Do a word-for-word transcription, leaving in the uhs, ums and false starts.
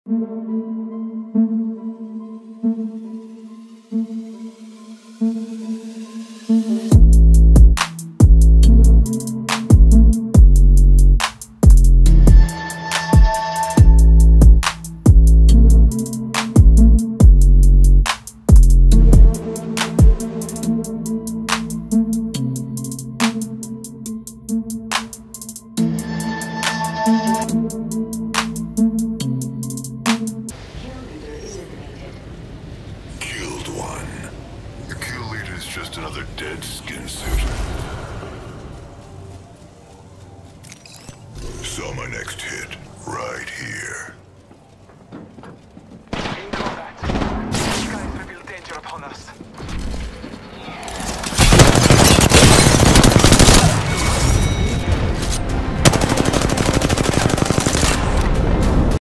Killed one. The kill leader is just another dead skin.